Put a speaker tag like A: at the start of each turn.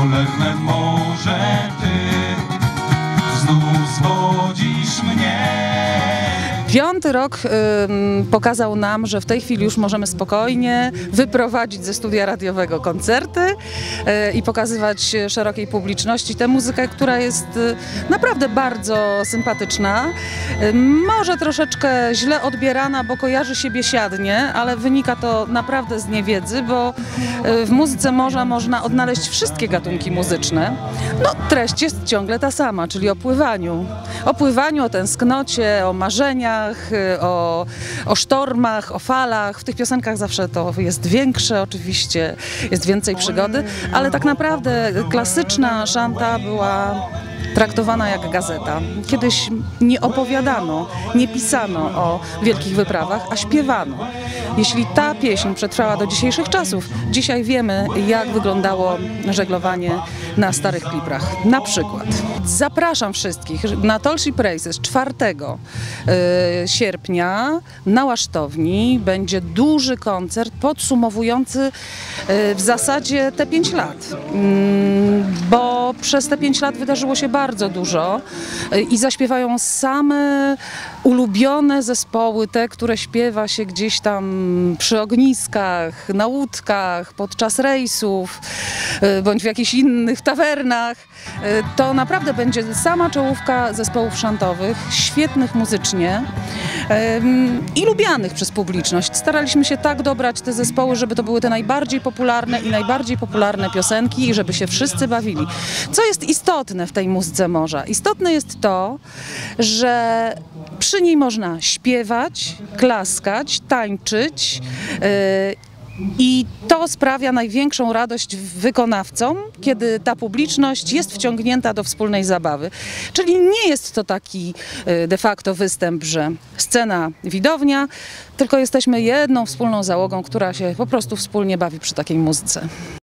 A: polegnę może ty znów zwodzisz mnie.
B: Piąty rok pokazał nam, że w tej chwili już możemy spokojnie wyprowadzić ze studia radiowego koncerty i pokazywać szerokiej publiczności tę muzykę, która jest naprawdę bardzo sympatyczna. Może troszeczkę źle odbierana, bo kojarzy się biesiadnie, ale wynika to naprawdę z niewiedzy, bo w muzyce morza można odnaleźć wszystkie gatunki muzyczne. No, treść jest ciągle ta sama, czyli o pływaniu. O pływaniu, o tęsknocie, o marzeniach, o sztormach, o falach. W tych piosenkach zawsze to jest większe oczywiście, jest więcej przygody, ale tak naprawdę klasyczna szanta była traktowana jak gazeta. Kiedyś nie opowiadano, nie pisano o wielkich wyprawach, a śpiewano. Jeśli ta pieśń przetrwała do dzisiejszych czasów, dzisiaj wiemy, jak wyglądało żeglowanie na starych kliprach. Na przykład zapraszam wszystkich na Tall Ship Races 4 sierpnia na Łasztowni. Będzie duży koncert podsumowujący w zasadzie te 5 lat, bo przez te 5 lat wydarzyło się bardzo dużo i zaśpiewają same ulubione zespoły, te, które śpiewa się gdzieś tam przy ogniskach, na łódkach, podczas rejsów, bądź w jakichś innych tawernach. To naprawdę będzie sama czołówka zespołów szantowych, świetnych muzycznie i lubianych przez publiczność. Staraliśmy się tak dobrać te zespoły, żeby to były te najbardziej popularne i najbardziej popularne piosenki i żeby się wszyscy bawili. Co jest istotne w tej muzyce morza? Istotne jest to, że przy niej można śpiewać, klaskać, tańczyć i to sprawia największą radość wykonawcom, kiedy ta publiczność jest wciągnięta do wspólnej zabawy. Czyli nie jest to taki de facto występ, że scena, widownia, tylko jesteśmy jedną wspólną załogą, która się po prostu wspólnie bawi przy takiej muzyce.